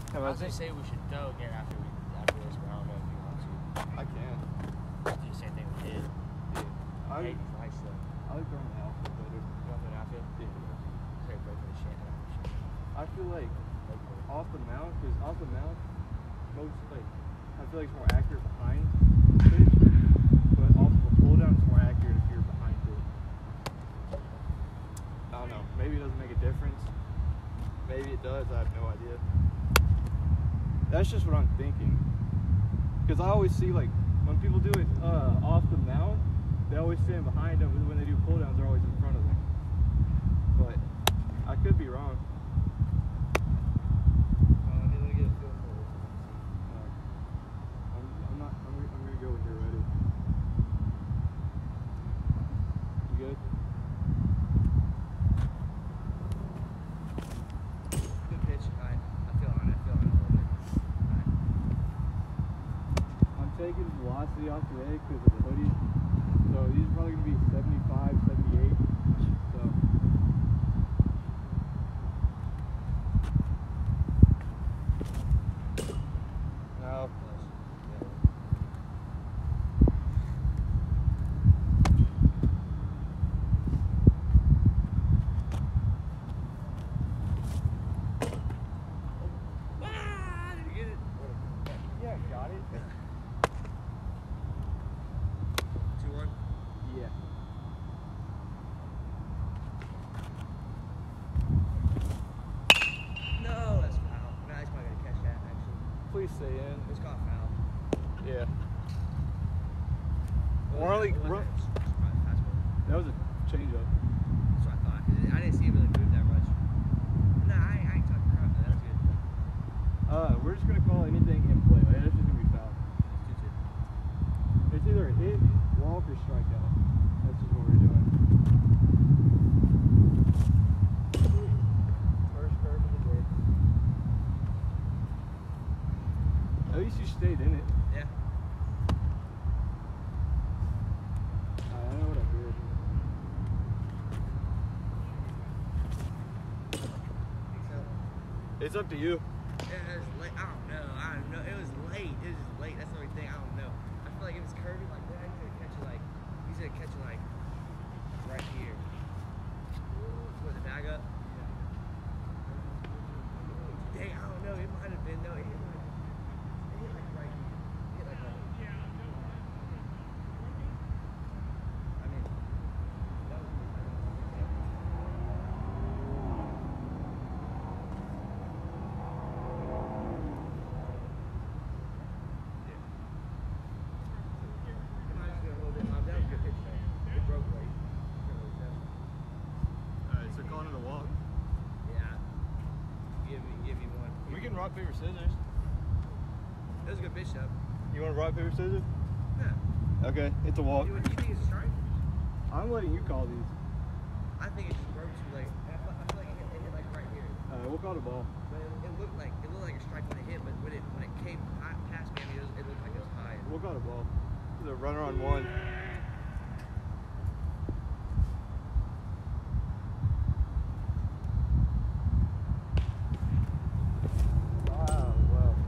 I was gonna say we should throw again after this, but I don't know if you want to. I can. Do the same thing we did. Yeah. Hey, he's nice though. I like throwing the outfield better. Going for an outfield? Yeah. Say play for the shit. I feel like off the mount, because off the mount, most I feel like it's more accurate behind pitch, but also the pull down is more accurate if you're behind it. I don't know. Maybe it doesn't make a difference. Maybe it does. I have no idea. That's just what I'm thinking. Because I always see like when people do it off the mount, they always stand behind them, but when they do pull downs, they're always in front of them. But I could be wrong. I'm gonna go when you're ready. You good? Good pitch. I feel on it a little bit. I'm taking velocity off today because of the hoodie. So these are probably gonna be 75, 78. So now. Yeah, got it. 2-1. Yeah. No, that's foul. No, he's probably gonna catch that actually. Please stay in. It's caught foul. Yeah. What We're only. was we're- that? Fastball. That was a changeup. That's what I thought. 'Cause I didn't see it really move that much. Nah, I ain't talking crap. That was good. We're just gonna call anything in play. Like, that's just gonna be foul. It's 2-2. It's either a hit, walk, or strikeout. That's just what we're doing. First curve of the day. At least you stayed in it. Yeah. I know what I did. Think so? It's up to you. It was late. I don't know. It was late. It was just late. That's the only thing. I don't know. I feel like if it's curving like that, he's gonna catch it like. He's gonna catch it like right here. Put the bag up. Dang, I don't know. It might have been though. It hit like right here. It hit like right here. I mean, that was. Alright, so calling it a walk. Yeah. Give me one. We can rock, paper, scissors. That was a good pitch though. You want to rock, paper, scissors? Yeah. Okay, it's a walk. You think it's a strike? I'm letting you call these. I think it just broke too late. I feel like it hit like right here. We'll call the ball. But it looked like a strike when it hit, but when it came past me, it looked like it was high. We'll call the ball. There's a runner on one. Wow.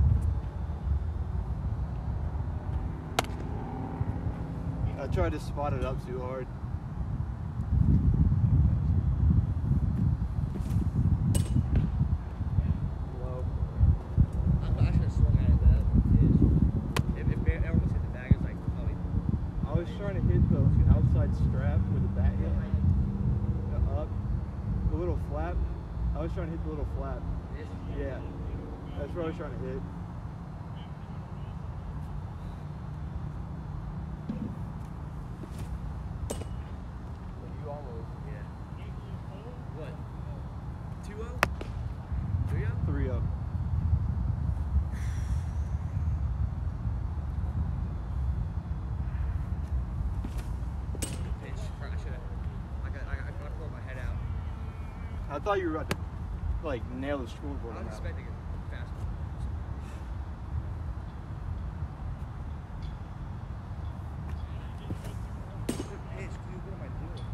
I tried to spot it up too hard. Low. I should have swung at it that one. If it almost hit the bag, it's like probably. I was trying to hit the outside strap with the bat hit. Up. The little flap. I was trying to hit the little flap. This. Yeah. That's what I was trying to hit. You almost. Yeah. What? 2-0? 3-0? 3-0. Pitch. I should have. I pulled my head out. I thought you were about to like nail the scoreboard. I on was that. expecting a fastball. Good pitch, dude. What am I doing?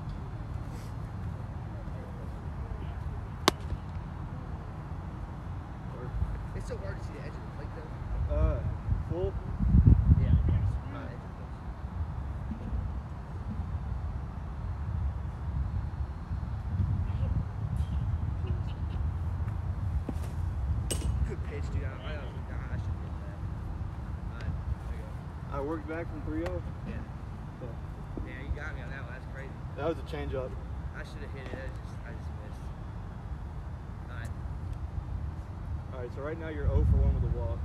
It's so hard to see the edge of the plate though? Full? Yeah, yes. Edge of the plate. Good pitch, dude. I should hit that. Alright, there you go. I worked back from 3-0. Yeah. So Yeah, you got me on that one. That's crazy. that was a changeup. I should have hit it. I just missed. Alright. All right, so right now you're 0 for 1 with the walk.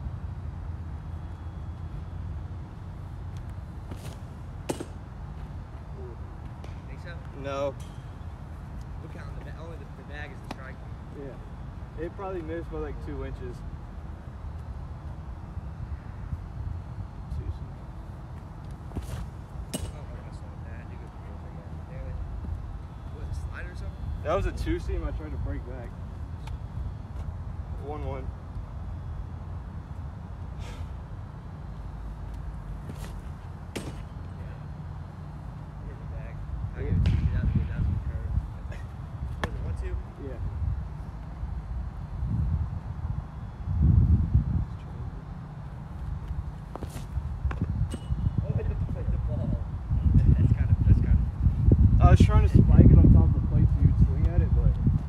Think so? No. Look out, only the bag is the strike. Yeah. It probably missed by like 2 inches. That was a 2-seam I tried to break back. 1-1. Yeah. I was trying to spike it on top of the plate so you'd swing at it, but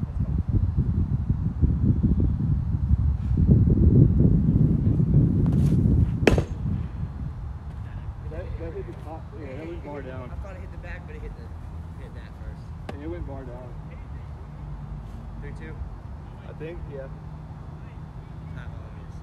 that hit the top. Yeah, that went bar down. I thought it hit the back, but it hit that first. And it went bar down. 3-2. I think, yeah. Time on is.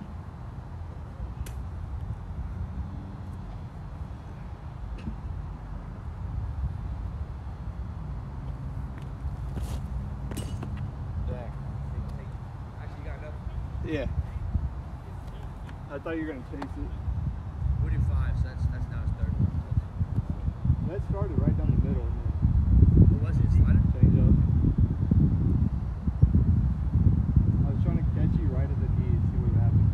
Dang. Actually, you got enough? Yeah. I thought you were gonna chase it. We do 5, so that's now his third one. That started right down the middle. What was it, slider? Change up. I was trying to catch you right at the knee and see what would happen.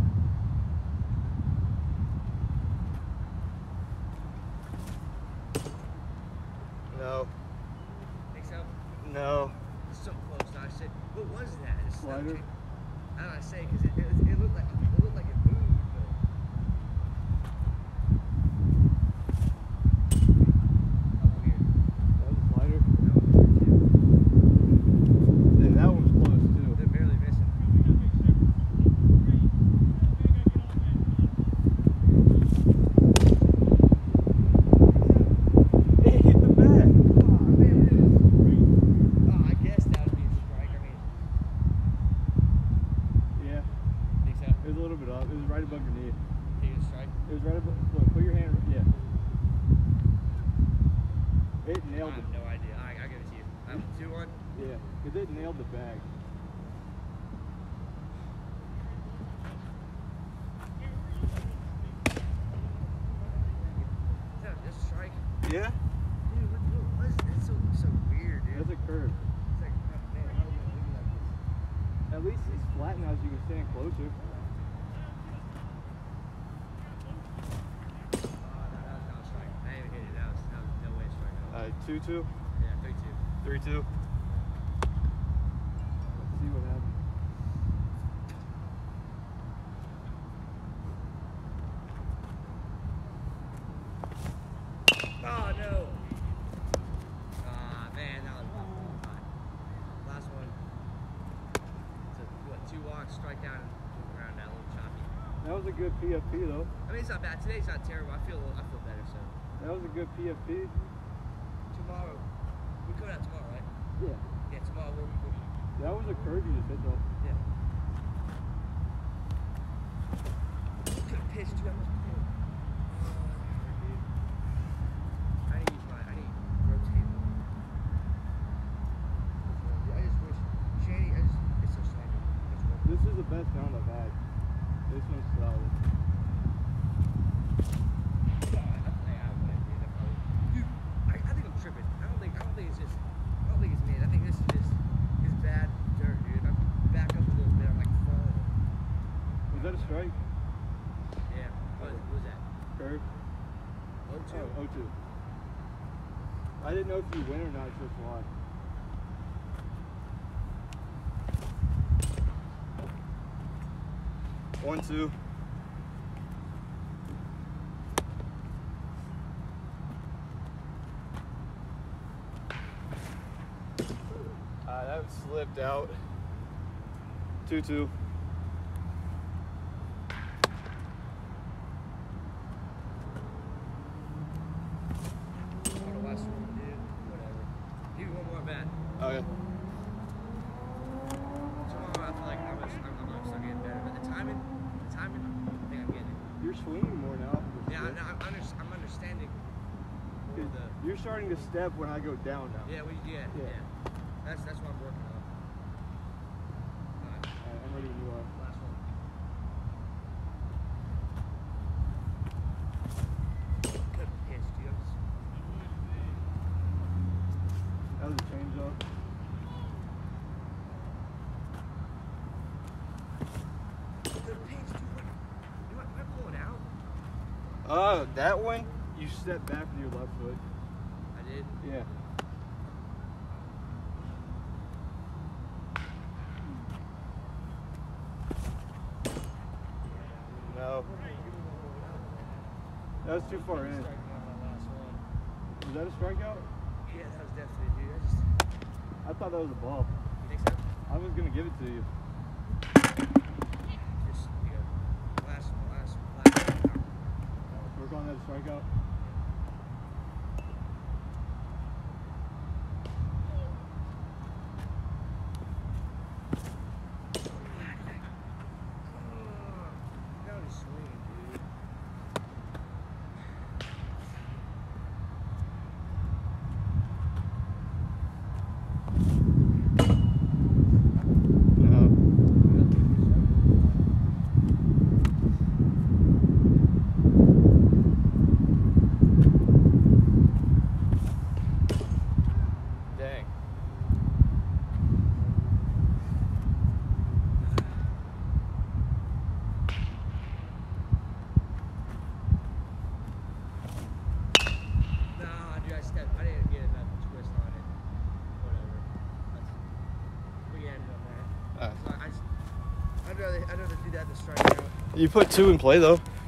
No. Think so? No. It's so close. Now I said, what was that? It's Slider? I don't know. I say because it looked like it moved, but. Oh, weird. That was a slider. That was weird too. And that one was close too. They're barely missing. It hit the bag. Oh man, it is. Oh, I guess that would be a strike. I mean, Yeah. think so? It was a little bit up. It was right above your knee. Think it's a strike? It was right above. Look, put your hand. Yeah. It I nailed have it. no idea. I'll give it to you. 2-1. Yeah, because it nailed the bag. Is that just a strike? Yeah. Dude, what was that? It's so weird, dude. That's a curve. It's like, man, how are you gonna do like this? At least it's flat now, so you can stand closer. Oh, no, that was not a strike. I didn't even hit it. That was no way a strike at all. 2-2, Yeah, 3-2. 3-2. Let's see what happens. Oh, no. Ah, man, that was my fault. Last one. It's what, 2 walks, strike down, and move around that little choppy. That was a good PFP though. I mean, it's not bad. Today's not terrible. I feel better, so. That was a good PFP. Tomorrow, we're coming out tomorrow, right? Yeah. Yeah, tomorrow we'll That was a curve you just hit though. yeah. Good pitch, dude. I must be I need to rotate more. I just wish Shady, it's so slimy. This is the best pound I've had. This one's solid. I think I'm tripping. I don't think it's me. I think this is just his bad dirt, dude. If I back up a little bit, I'm like falling. Was that a strike? Yeah. What was that? Curve? 0-2? Oh, 0-2. I didn't know if you win or not, so it's why. 1-2. That slipped out. 2-2. Last one, dude. Whatever. Give me one more bet. Okay. Tomorrow, I feel like I'm gonna start getting better. But the timing, I think I'm getting it. You're swinging more now. Yeah, I'm understanding more of the. You're starting to step when I go down now. Yeah, yeah. That's what I'm working on. Alright, I'm ready when you are. last one. Good pitch, dude. That was a change-up. Good pitch, dude. Am I pulling out? That one, you step back with your left foot. I did. Yeah. No. That was too far in. Striking out that last one. Was that a strikeout? Yeah, that was definitely, dude. I thought that was a ball. You think so? I was gonna give it to you. Just, last one. Work on that strikeout. That was swing, dude. Dang. Nah, dude, I didn't get enough twist on it. Whatever. We ended on that. So I'd rather do that than strike out. You put 2 in play though.